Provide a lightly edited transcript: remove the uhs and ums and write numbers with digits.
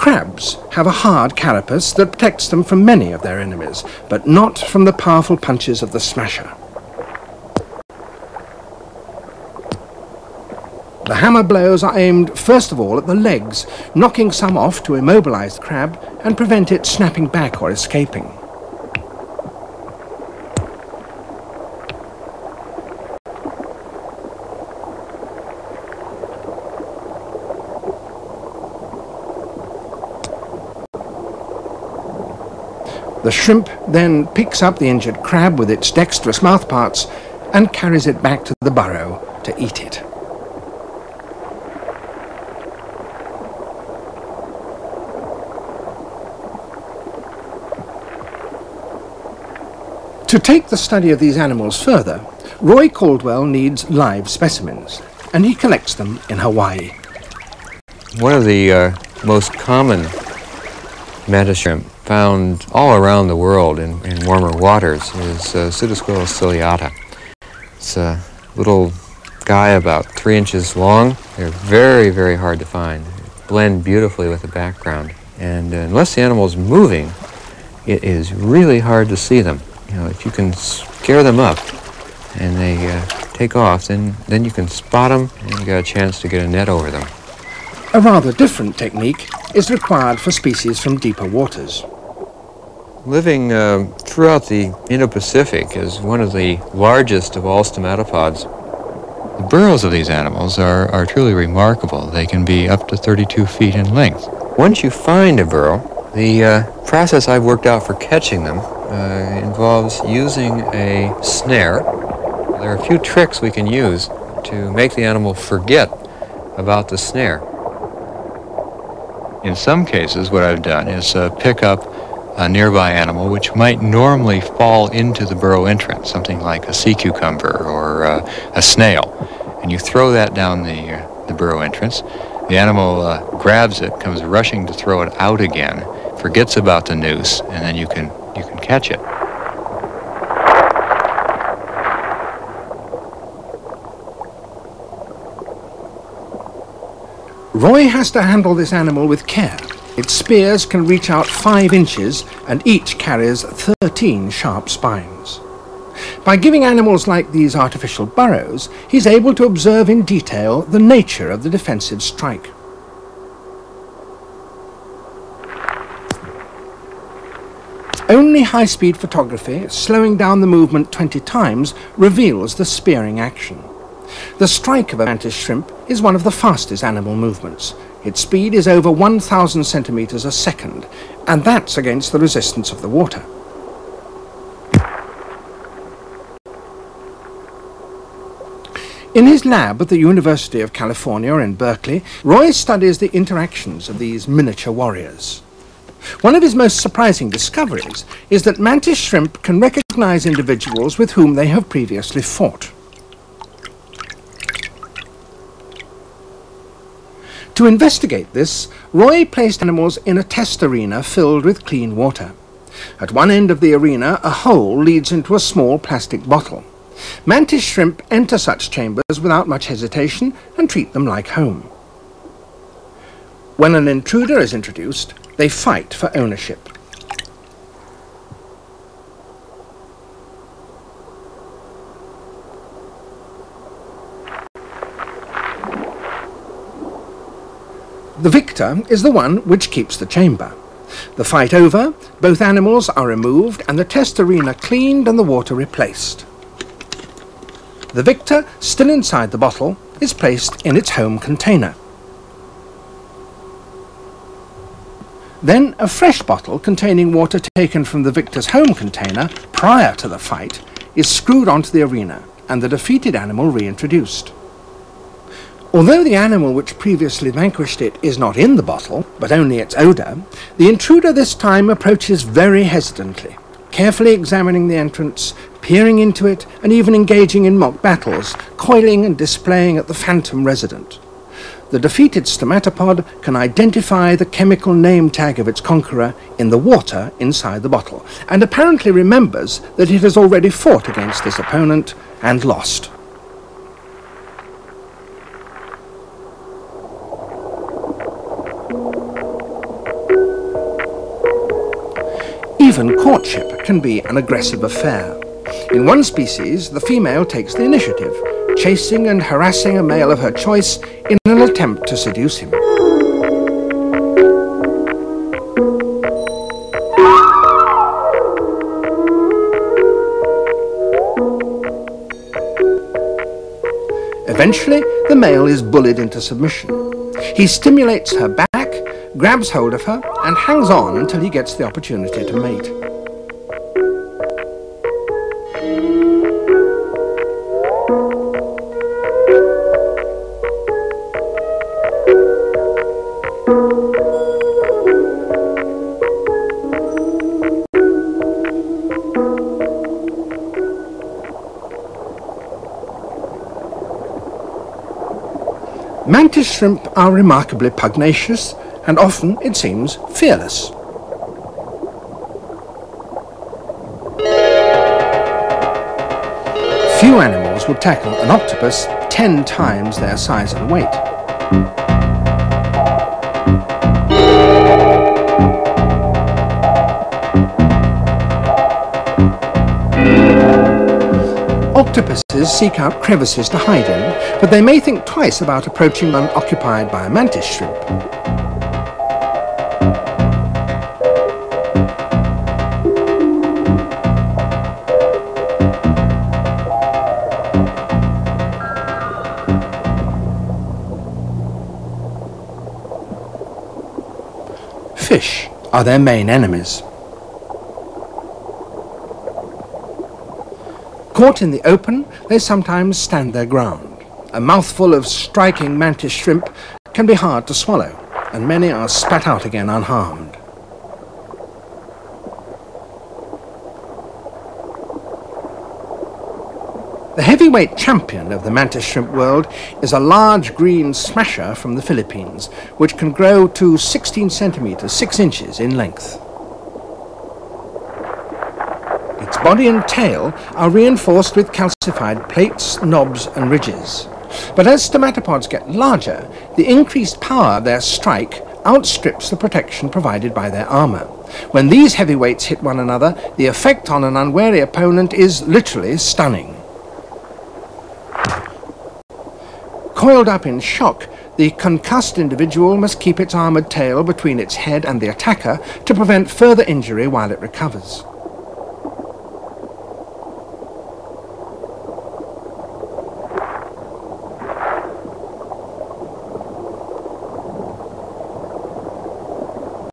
Crabs have a hard carapace that protects them from many of their enemies, but not from the powerful punches of the smasher. The hammer blows are aimed first of all at the legs, knocking some off to immobilize the crab and prevent it snapping back or escaping. The shrimp then picks up the injured crab with its dexterous mouthparts and carries it back to the burrow to eat it. To take the study of these animals further, Roy Caldwell needs live specimens, and he collects them in Hawaii. One of the most common mantis shrimp found all around the world in warmer waters is Pseudosquilla ciliata. It's a little guy about 3 inches long. They're very, very hard to find. They blend beautifully with the background. And unless the animal is moving, it is really hard to see them. You know, if you can scare them up and they take off, then you can spot them and you got a chance to get a net over them. A rather different technique is required for species from deeper waters. Living throughout the Indo-Pacific is one of the largest of all stomatopods. The burrows of these animals are truly remarkable. They can be up to 32 feet in length. Once you find a burrow, the process I've worked out for catching them involves using a snare. There are a few tricks we can use to make the animal forget about the snare. In some cases, what I've done is pick up a nearby animal which might normally fall into the burrow entrance, something like a sea cucumber or a snail, and you throw that down the burrow entrance. The animal grabs it, comes rushing to throw it out again, forgets about the noose, and then you can catch it. Roy has to handle this animal with care. Its spears can reach out 5 inches and each carries 13 sharp spines. By giving animals like these artificial burrows, he's able to observe in detail the nature of the defensive strike. Only high-speed photography, slowing down the movement 20 times, reveals the spearing action. The strike of a mantis shrimp is one of the fastest animal movements. Its speed is over 1,000 centimeters a second, and that's against the resistance of the water. In his lab at the University of California in Berkeley, Roy studies the interactions of these miniature warriors. One of his most surprising discoveries is that mantis shrimp can recognize individuals with whom they have previously fought. To investigate this, Roy placed animals in a test arena filled with clean water. At one end of the arena, a hole leads into a small plastic bottle. Mantis shrimp enter such chambers without much hesitation and treat them like home. When an intruder is introduced, they fight for ownership. The victor is the one which keeps the chamber. The fight over, both animals are removed and the test arena cleaned and the water replaced. The victor, still inside the bottle, is placed in its home container. Then a fresh bottle containing water taken from the victor's home container prior to the fight is screwed onto the arena and the defeated animal reintroduced. Although the animal which previously vanquished it is not in the bottle, but only its odour, the intruder this time approaches very hesitantly, carefully examining the entrance, peering into it, and even engaging in mock battles, coiling and displaying at the phantom resident. The defeated stomatopod can identify the chemical name tag of its conqueror in the water inside the bottle, and apparently remembers that it has already fought against this opponent and lost. Even courtship can be an aggressive affair. In one species, the female takes the initiative, chasing and harassing a male of her choice in an attempt to seduce him. Eventually, the male is bullied into submission. He stimulates her back, grabs hold of her, and hangs on until he gets the opportunity to mate. Mantis shrimp are remarkably pugnacious and often, it seems, fearless. Few animals would tackle an octopus 10 times their size and weight. Octopuses seek out crevices to hide in, but they may think twice about approaching one occupied by a mantis shrimp. Fish are their main enemies. Caught in the open, they sometimes stand their ground. A mouthful of striking mantis shrimp can be hard to swallow, and many are spat out again unharmed. The heavyweight champion of the mantis shrimp world is a large green smasher from the Philippines, which can grow to 16 centimeters, 6 inches in length. Its body and tail are reinforced with calcified plates, knobs and ridges. But as stomatopods get larger, the increased power of their strike outstrips the protection provided by their armor. When these heavyweights hit one another, the effect on an unwary opponent is literally stunning. Coiled up in shock, the concussed individual must keep its armored tail between its head and the attacker to prevent further injury while it recovers.